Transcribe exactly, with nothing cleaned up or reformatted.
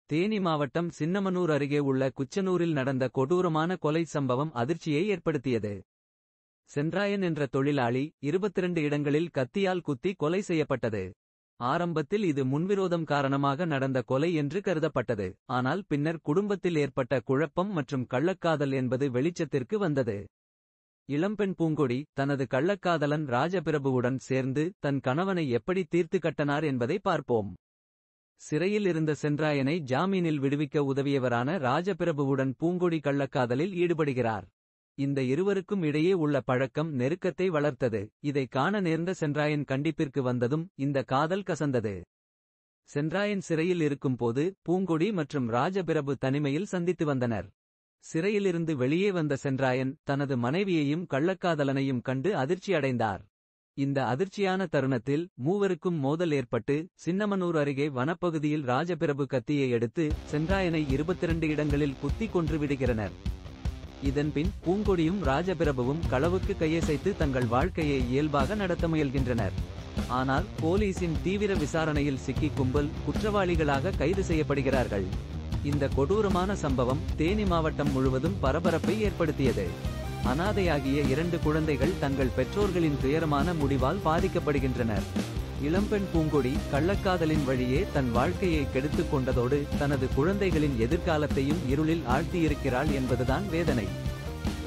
தேனி மாவட்டம் சின்னமனூர் அருகே உள்ள குச்சனூரில் நடந்த கொடூரமான கொலை சம்பவம் அதிர்ச்சியை ஏற்படுத்தியது. சென்றாயன் என்ற தொழிலாளி இருபத்திரண்டு இடங்களில் கத்தியால் குத்தி கொலை செய்யப்பட்டது. ஆரம்பத்தில் இது முன்விரோதம் காரணமாக நடந்த கொலை என்று கருதப்பட்டது. ஆனால் பின்னர் குடும்பத்தில் ஏற்பட்ட குழப்பம் மற்றும் கள்ளக்காதல் என்பது வெளிச்சத்திற்கு வந்தது. இளம்பெண் பூங்கொடி தனது கள்ளக்காதலன் ராஜபிரபுவுடன் சேர்ந்து தன் கணவனை எப்படி தீர்த்து கட்டனார் என்பதை பார்ப்போம். சிறையில் இருந்த சென்றாயனை ஜாமீனில் விடுவிக்க உதவியவரான ராஜபிரபுவுடன் பூங்கொடி கள்ளக்காதலில் ஈடுபடுகிறார். இந்த இருவருக்கும் இடையே உள்ள பழக்கம் நெருக்கத்தை வளர்த்தது. இதை காண நேர்ந்த சென்றாயன் கண்டிப்பிற்கு வந்ததும் இந்த காதல் கசந்தது. சென்றாயன் சிறையில் இருக்கும்போது பூங்கொடி மற்றும் ராஜபிரபு தனிமையில் சந்தித்து வந்தனர். சிறையிலிருந்து வெளியே வந்த சென்றாயன் தனது மனைவியையும் கள்ளக்காதலனையும் கண்டு அதிர்ச்சி அடைந்தார். இந்த அதிர்ச்சியான தருணத்தில் மூவருக்கும் மோதல் ஏற்பட்டு சின்னமனூர் அருகே வனப்பகுதியில் ராஜபிரபு கத்தியை எடுத்து சென்றாயனை இருபத்திரண்டு இடங்களில் குத்தி கொன்று விடுகிறனர். இதன்பின் பூங்கொடியும் ராஜபிரபுவும் களவுக்கு கையசைத்து தங்கள் வாழ்க்கையை இயல்பாக நடத்த முயல்கின்றனர். ஆனால் போலீசின் தீவிர விசாரணையில் சிக்கி கும்பல் குற்றவாளிகளாக கைது செய்யப்படுகிறார்கள். இந்த கொடூரமான சம்பவம் தேனி மாவட்டம் முழுவதும் பரபரப்பை ஏற்படுத்தியது. அனாதையாகிய இரண்டு குழந்தைகள் தங்கள் பெற்றோர்களின் துயரமான முடிவால் பாதிக்கப்படுகின்றனர். இளம்பெண் பூங்கொடி கள்ளக்காதலின் வழியே தன் வாழ்க்கையை கெடுத்துக் கொண்டதோடு தனது குழந்தைகளின் எதிர்காலத்தையும் இருளில் ஆழ்த்தியிருக்கிறாள் என்பதுதான் வேதனை.